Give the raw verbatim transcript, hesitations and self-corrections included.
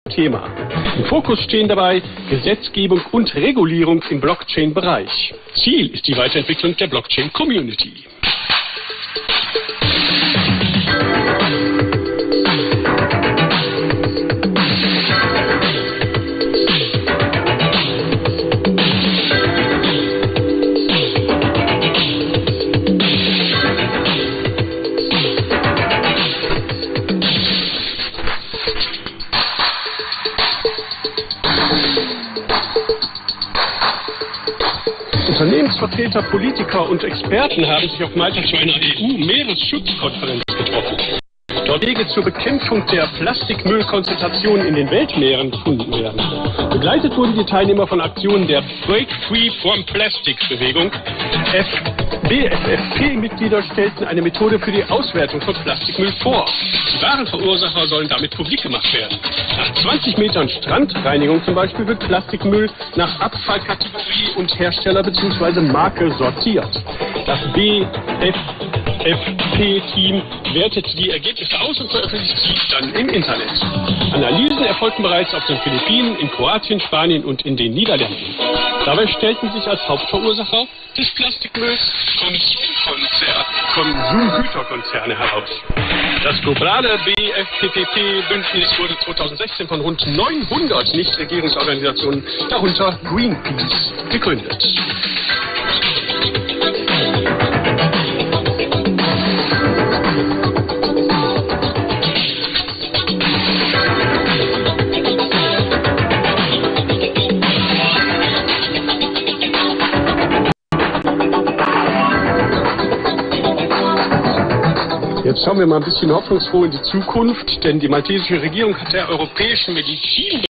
Thema. Im Fokus stehen dabei Gesetzgebung und Regulierung im Blockchain-Bereich. Ziel ist die Weiterentwicklung der Blockchain-Community. Unternehmensvertreter, Politiker und Experten haben sich auf Malta zu einer E U-Meeresschutzkonferenz getroffen. Dort Wege zur Bekämpfung der Plastikmüllkonzentration in den Weltmeeren gefunden werden. Begleitet wurden die Teilnehmer von Aktionen der Break Free from Plastics-Bewegung. B F F P-Mitglieder stellten eine Methode für die Auswertung von Plastikmüll vor. Die wahren Verursacher sollen damit publik gemacht werden. Nach zwanzig Metern Strandreinigung zum Beispiel wird Plastikmüll nach Abfallkategorie und Hersteller bzw. Marke sortiert. Das B F F P-Team wertet die Ergebnisse aus und veröffentlicht sie dann im Internet. Analysen erfolgten bereits auf den Philippinen, in Kroatien, Spanien und in den Niederlanden. Dabei stellten sich als Hauptverursacher des Plastikmülls Konsumgüterkonzerne heraus. Das globale B F P P P-Bündnis wurde zweitausendsechzehn von rund neunhundert Nichtregierungsorganisationen, darunter Greenpeace, gegründet. Jetzt schauen wir mal ein bisschen hoffnungsfroh in die Zukunft, denn die maltesische Regierung hat der europäischen Medizin